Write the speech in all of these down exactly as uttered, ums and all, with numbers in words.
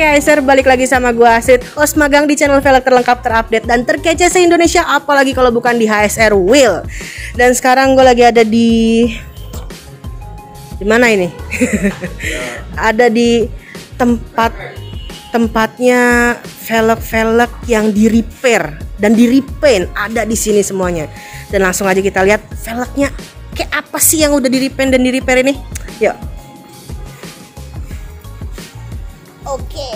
H S R, balik lagi sama gua Asid, host magang di channel velg terlengkap, terupdate, dan terkece se-Indonesia, apalagi kalau bukan di H S R Wheel. Dan sekarang gue lagi ada di di mana ini? Ada di tempat tempatnya velg-velg yang di repair dan di repaint, ada di sini semuanya. Dan langsung aja kita lihat velgnya kayak apa sih yang udah di repaint dan di repair ini. Yuk. Oke.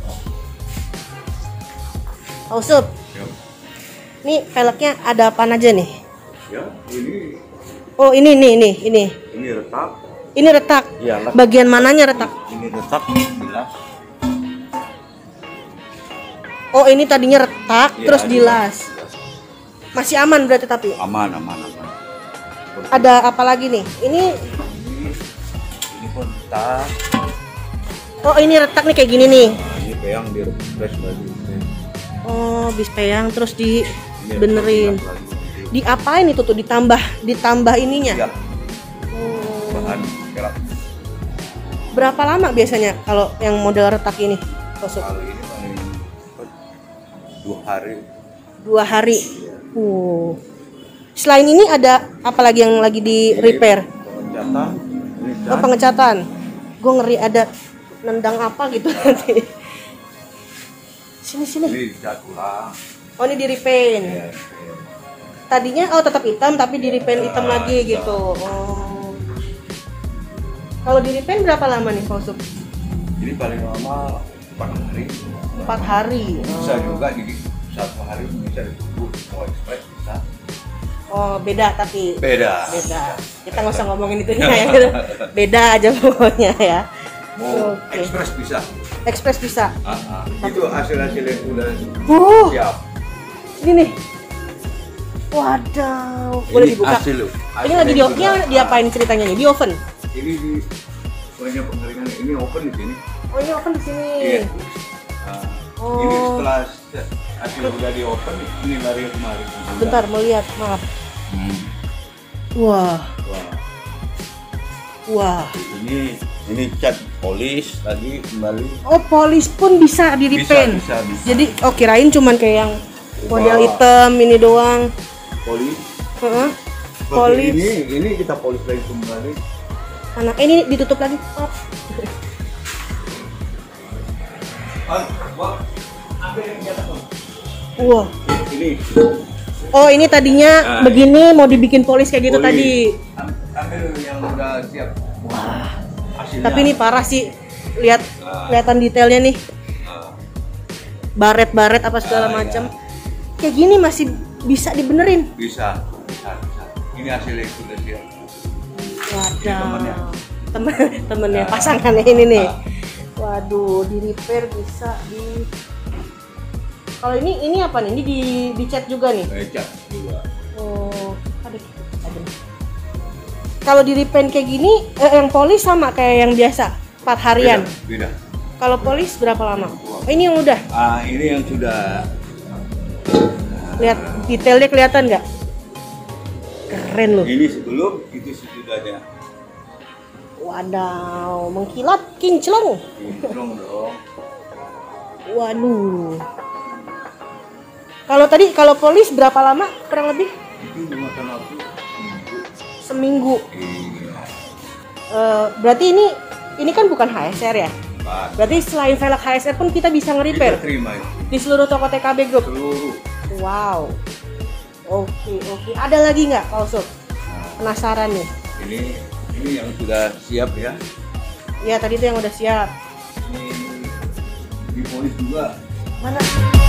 Oh sup. Ini velgnya ada apa aja nih? Ya, ini. Oh ini nih ini ini. Ini retak. Ini retak. Ya, bagian mananya retak? Ini retak dilas. Oh ini tadinya retak ya, terus dilas. dilas. Masih aman berarti tapi? Aman aman aman. Ada apa lagi nih? Ini ini, ini pun retak. Oh ini retak nih kayak gini nih. Nah, ini peyang di refresh lagi. Oh bis peyang terus di benerin. Diapain itu tuh? Ditambah ditambah ininya? Ya. Oh. Bahan kerak. Berapa lama biasanya kalau yang model retak ini? Kosok? Kalau ini paling dua hari. Dua hari. Ya. Uh. Selain ini ada apa lagi yang lagi di repair? Pengecatan. Oh pengecatan. Gue ngeri ada nendang apa gitu nanti. Sini sini. Ini dicat ulang. Oh ini di repaint. Ya, ya. Tadinya oh tetap hitam tapi di repaint hitam nah, lagi gitu. Oh. Kalau di repaint berapa lama nih Pak Sup? Ini paling lama empat hari. Empat hari. Bisa oh. juga jadi satu hari bisa ditunggu mau express bisa. Oh beda tapi. Beda. Beda. Kita nggak usah ngomongin itunya ya. Beda aja pokoknya ya. Mau okay. express bisa. Express bisa. Ah, ah. Itu hasil-hasil yang udah uh, siap. Ini nih. Waduh. Boleh Ini dibuka. Hasil, ini lagi di oven. Diapain ceritanya nih? Di oven. Ini di banyak pengeringan. Ini oven di sini. Oh ini oven di sini. Iya. Nah, oh. Ini setelah hasil udah di oven, ini lari kemari. Bentar mau lihat, maaf. Hmm. Wah. Wah. Wah. Ini ini cat polish lagi kembali. Oh polish pun bisa di repaint. Bisa, bisa, bisa. Jadi oh kirain cuman kayak yang model Wah. hitam ini doang. Polish. Uh-huh. Polish. Polish. Ini ini kita polish lagi kembali. Mana? Eh, ini ditutup lagi. Oh. Wah. Ini. Oh ini tadinya nah, begini mau dibikin polish kayak gitu polish. tadi. Ambil yang udah siap. Wah. Hasilnya. Tapi ini parah sih. Lihat nah. kelihatan detailnya nih. Nah. Baret-baret apa segala nah, macam. Ya. Kayak gini masih bisa dibenerin. Bisa, bisa, bisa. Ini hasilnya sudah siap. Waduh. Temen temennya nah. pasangannya ini nih. Nah. Waduh, di repair bisa di. Kalau ini ini apa nih? Ini di dicat juga nih. Dicat juga. Oh, ada ada. Kalau di repaint kayak gini, eh, yang polish sama kayak yang biasa, empat harian. Beda. Beda. Kalau polish berapa lama? Oh, ini yang udah. Ah, ini yang sudah. Lihat detailnya kelihatan nggak? Keren loh. Ini sebelum, itu sesudahnya. Wadaw, mengkilat kinclong. Kinclong dong. Waduh. Kalau tadi kalau polish berapa lama kurang lebih? Itu memakan waktu seminggu. Seminggu. Iya. Uh, berarti ini ini kan bukan H S R ya? Bukan. Berarti selain velg H S R pun kita bisa nge-repair? Kita terima itu. Di seluruh toko T K B Group? Seluruh. Wow. Oke oke. Ada lagi nggak Pak Usop? Nah, penasaran nih. Ini ini yang sudah siap ya? Iya tadi itu yang udah siap. Ini di polis juga. Mana?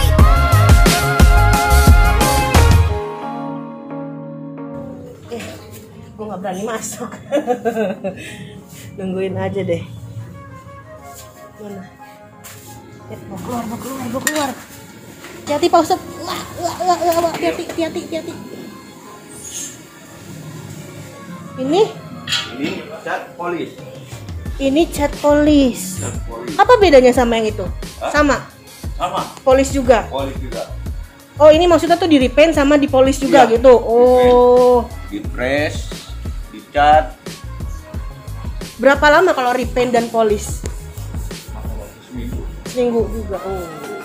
Eh, gue nggak berani masuk. Nungguin aja deh. Mana? Eh, mau keluar, mau keluar, mau keluar. Hati-hati Pak Usop. Wah, wah, wah, wah, hati-hati, hati-hati, hati-hati. Ini? Ini cat polis. Ini cat polis. Cat polis. Apa bedanya sama yang itu? Hah? Sama? Sama. Polis juga? Polis juga. Oh ini maksudnya tuh di repaint sama di polish juga ya, gitu? Oh. Di press, di cat. Berapa lama kalau repaint dan polish? Seminggu. Seminggu juga. Oh.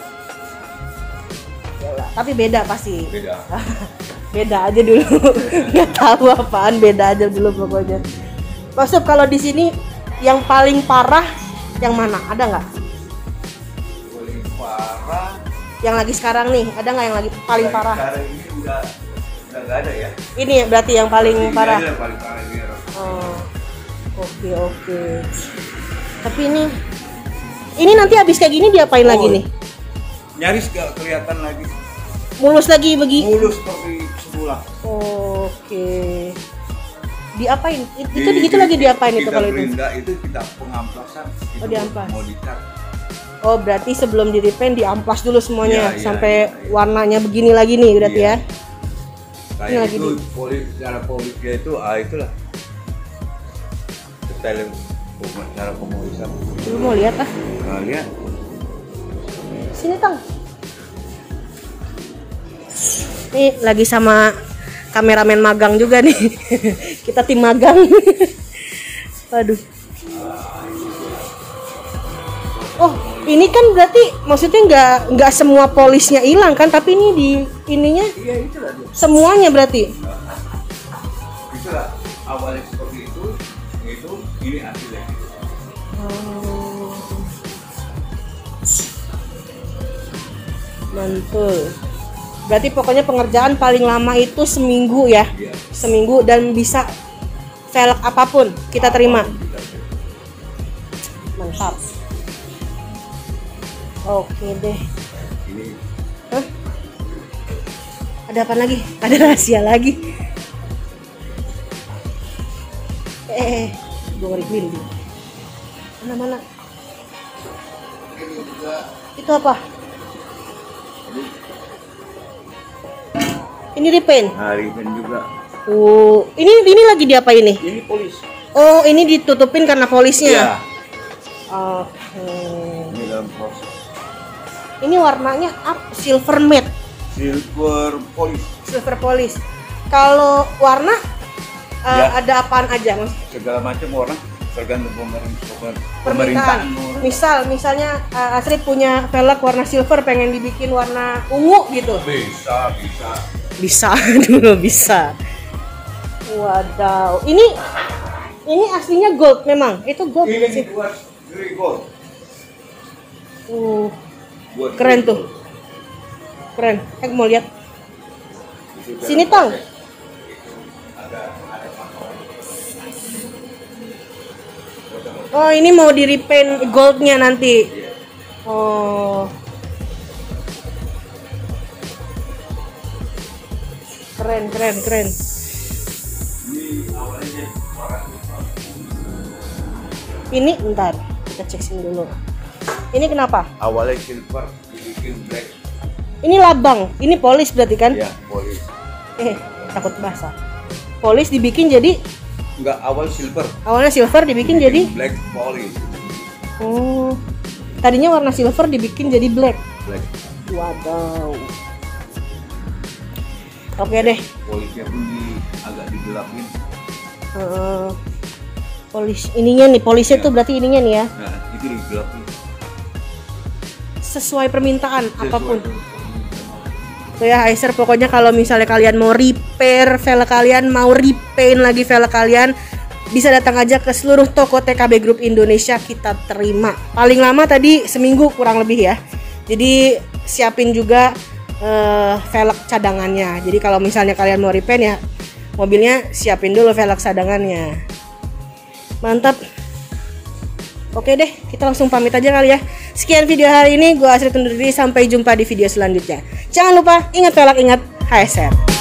Yalah, tapi beda pasti. Beda. Beda aja dulu. Nggak tahu apaan, beda aja dulu pokoknya. Maksud kalau di sini yang paling parah yang mana? Ada nggak? Paling parah. Yang lagi sekarang nih, ada nggak yang lagi paling Lagi parah? Sekarang ini udah udah nggak ada ya. Ini berarti yang paling Ini parah. aja yang paling parah ini. Oh, oke oke. Tapi ini, ini nanti habis kayak gini diapain Oh, lagi nih? Nyaris gak kelihatan lagi. Mulus lagi begi? Mulus seperti semula. Oke. Diapain? It- Itu itu lagi diapain itu kalau itu? Kita itu kita pengamplasan. Oh, diamplas. Mau dicat. Oh, berarti sebelum di repaint diamplas dulu semuanya Iya, iya, sampai iya, iya. warnanya begini lagi nih berarti Iya. ya. Ini Kayak lagi itu di- polis, cara polisnya itu, ah itulah. Detail cara pemolisan. Lu mau lihat ah? Nah, lihat. Sini Tang. Nih lagi sama kameramen magang juga nih. Kita tim magang. Waduh. Oh, ini kan berarti maksudnya nggak nggak semua polisnya hilang kan? Tapi ini di ininya Iya, itulah dia. semuanya berarti. Itulah awalnya seperti itu, itu ini hasilnya. Oh. Mantul. Berarti pokoknya pengerjaan paling lama itu seminggu ya, Iya. seminggu dan bisa velg apapun kita terima. Mantap. Oke deh. Ini Hah? Ada apa lagi? Ada rahasia lagi. Eh, gue ngeri merinding. Mana mana? ini juga Itu apa? Ini repaint. hari dan juga Oh, ini ini lagi diapain nih? ini polis. Oh, ini ditutupin karena polisnya. Iya. Oke. Ini dalam proses Ini warnanya up silver matte, silver polis. silver polish. Kalau warna uh, Ya. ada apaan aja, Mas? Segala macam warna tergantung pemerintah Permintaan. pemerintahan. Misal, misalnya uh, Astrid punya velg warna silver, pengen dibikin warna ungu gitu. Bisa, bisa. Bisa dulu bisa. Wadaw. Ini ini aslinya gold memang. Itu gold Ini bukan sih? buat grey gold. Uh, Buat Keren grey tuh. gold. keren. Eh mau lihat. Itu dalam Sini, Tang. proses. Ada ada pakai. Oh, ini mau di repaint goldnya nanti. Oh. Keren, keren, keren. Ini awalnya orang Ini bentar, kita cek sini dulu. Ini kenapa? awalnya silver dibikin black. Ini labang, ini polis berarti kan? Ya, polis. Eh, takut basah. Polis dibikin jadi Enggak, awal silver. awalnya silver dibikin jadi black polis. oh. Tadinya warna silver dibikin jadi black. Black. Wadaw. Oke deh. Polisnya pun di agak digelapin. Uh, polis ininya nih, polisnya Ya. tuh berarti ininya nih ya. Nah, itu digelapin. Sesuai permintaan Sesuai apapun. dengan- Tuh ya Aiser, pokoknya kalau misalnya kalian mau repair velg kalian, mau repaint lagi velg kalian, bisa datang aja ke seluruh toko T K B Group Indonesia, kita terima. Paling lama tadi seminggu kurang lebih ya. Jadi siapin juga uh, velg cadangannya. Jadi kalau misalnya kalian mau repaint ya, mobilnya siapin dulu velg cadangannya. Mantap. Oke deh, kita langsung pamit aja kali ya. Sekian video hari ini, gue Astrid undur diri, sampai jumpa di video selanjutnya. Jangan lupa, ingat velg, ingat H S R.